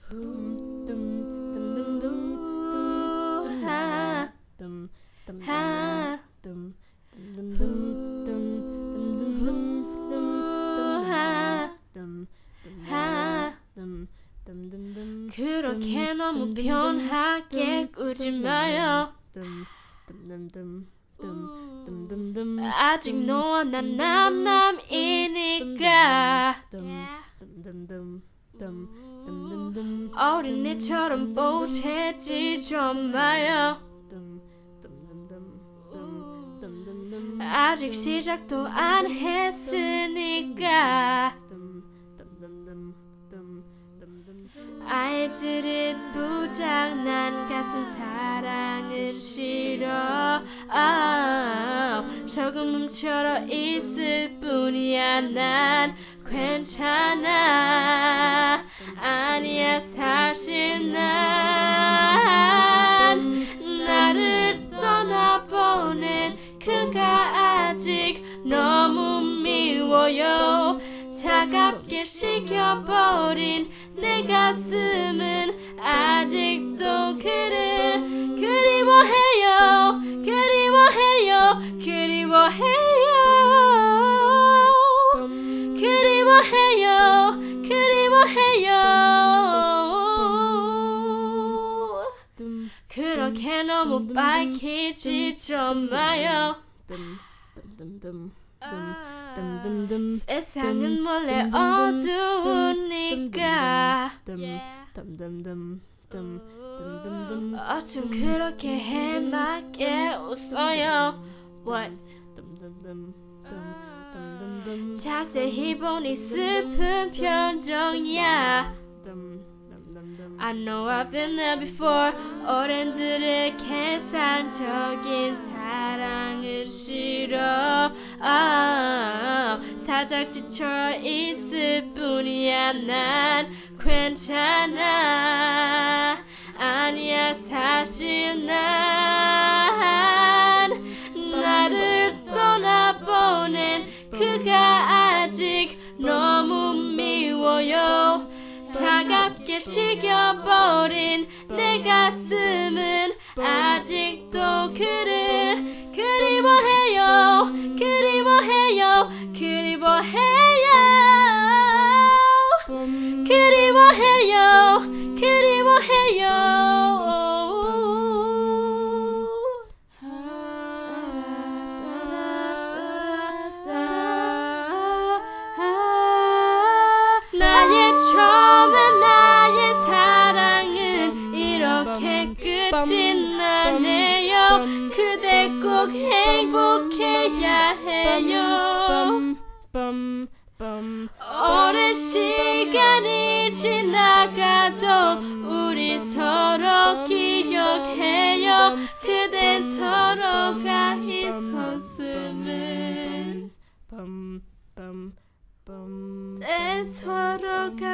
그렇게 너무 편하게 꾸지 마요. 아직 너와 난 남남이니까 어린애처럼 보채지 좀 마요. 아직 시작도 안 했으니까 아이들은 부장난 같은 사랑은 싫어. 조금 멈춰 있을 뿐이야. 난 괜찮아. 아니야 사실 난 나를 떠나보낸 그가 아직 너무 미워요. 차갑게 식혀버린 내 가슴은 아직도 그를 그리워해요. 그리워해요. 그리워해요. 그리워해요. 그리워해요. 그렇게 너무 밝히지 좀 마요. 세상은 원래 어두우니까 어쩜 그렇게 해맑게 웃어요. What? 자세히 보니 슬픈 표정이야. I know I've been there before. 어른들의 계산적인 사랑은 싫어. 살짝 지쳐 있을 뿐이야. 난 괜찮아. 아니야 사실 난 나를 떠나보낸 그가 아직 너무 미워요. 차갑게 식혀버린 내 가슴은 아직도 그를 그리워해요. 그리워해요. 그리워해요. 그리워해요. 그리워해요. 나의 처음에 나의 사랑은 이렇게 끝이 나네요. 그대 꼭 행복해야 해요. 오랜 시간이 지나가도 우리 서로 기억해요. 그댄 서로가 있었음을 내 서로가